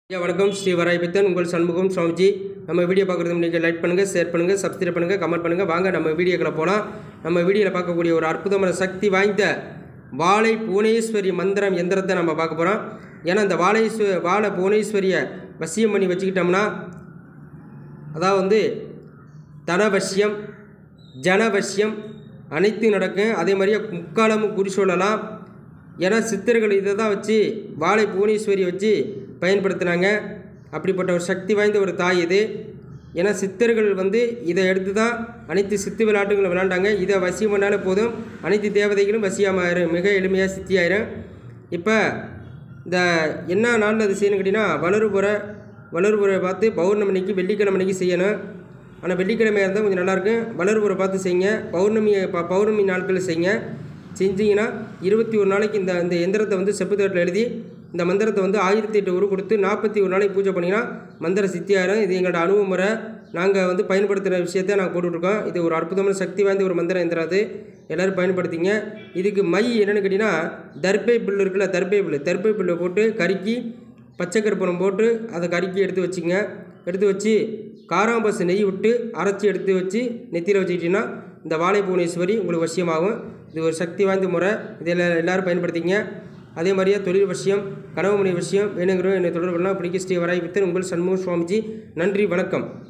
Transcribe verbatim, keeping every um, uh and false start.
ஐயா வணக்கம். ஸ்ரீ வராய்பித்தன் உங்கள் சண்முகம் சுவாமிஜி. நம்ம வீடியோ பார்க்குறது நீங்கள் லைக் பண்ணுங்கள், ஷேர் பண்ணுங்கள், சப்ஸ்கிரைப் பண்ணுங்கள், கமெண்ட் பண்ணுங்கள். வாங்க நம்ம வீடியோக்களை போகலாம். நம்ம வீடியோவில் பார்க்கக்கூடிய ஒரு அற்புதமான சக்தி வாய்ந்த வாழை புவனேஸ்வரி மந்திரம் எந்திரத்தை நம்ம பார்க்க போகிறோம். ஏன்னா இந்த வாழைஸ்வ வாழை புவனேஸ்வரியை வசியம் பண்ணி வச்சுக்கிட்டோம்னா, அதாவது வந்து தனவசியம் ஜனவசியம் அனைத்தும் நடக்கும். அதே மாதிரியே முக்காலமும் குறி சொல்லலாம். ஏன்னா சித்தர்கள் இதை தான் வச்சு வாழை புவனேஸ்வரியை வச்சு பயன்படுத்தினாங்க. அப்படிப்பட்ட ஒரு சக்தி வாய்ந்த ஒரு தாய் இது. ஏன்னா சித்தர்கள் வந்து இதை எடுத்து தான் அனைத்து சித்து விளையாட்டுகளும் விளையாண்டாங்க. இதை வசியம் பண்ணாலே போதும், அனைத்து தேவதைகளும் வசியமாயிரும், மிக எளிமையாக சித்தியாயிரும். இப்போ இந்த என்ன நாளில் அது செய்யணும் கேட்டிங்கன்னா, வளர்புற வளர்புறை பார்த்து பௌர்ணமிக்கு வெள்ளிக்கிழமை அன்றைக்கி செய்யணும். ஆனால் வெள்ளிக்கிழமையாக இருந்தால் கொஞ்சம் நல்லாயிருக்கும். வளர்புறை பார்த்து செய்யுங்க. பௌர்ணமி பௌர்ணமி நாட்களில் செய்யுங்க. செஞ்சிங்கன்னா இருபத்தி ஒரு நாளைக்கு இந்த இந்த எந்திரத்தை வந்து செப்புத்தட்டில் எழுதி இந்த மந்திரத்தை வந்து ஆயிரத்தி எட்டு உரு கொடுத்து நாற்பத்தி ஒரு நாளைக்கு பூஜை பண்ணிங்கன்னா மந்திர சித்தியாயிரும். இது எங்களோட அணுகுமுறை. நாங்கள் வந்து பயன்படுத்துகிற விஷயத்தை நாங்கள் போட்டுட்ருக்கோம். இது ஒரு அற்புதமான சக்தி வாய்ந்த ஒரு மந்திரம் எந்திரம். அது எல்லோரும் பயன்படுத்திங்க. இதுக்கு மை என்னென்னு கேட்டிங்கன்னா, தர்பை புல் இருக்குல்ல, தர்பை புல் தர்பை புல்லை போட்டு கருக்கி பச்சை கற்பூரம் போட்டு அதை கருக்கி எடுத்து வச்சுங்க. எடுத்து வச்சு காராம்பசு நெய் விட்டு அரைச்சி எடுத்து வச்சு நெத்தியில் வச்சுக்கிட்டிங்கன்னா இந்த வாழை புவனேஸ்வரி உங்களுக்கு வசியமாகும். இது ஒரு சக்தி வாய்ந்த முறை. இதில் எல்லோரும் பயன்படுத்திங்க. அதே மாதிரியே தொழில் விஷயம், கனவு மணி விஷயம் வேணுங்கிறோம் என்னை தொடர்பு பண்ணலாம். பிடிக்க ஸ்ரீ வராய்பித்தன் உங்கள் சண்முகம் சுவாமிஜி. நன்றி, வணக்கம்.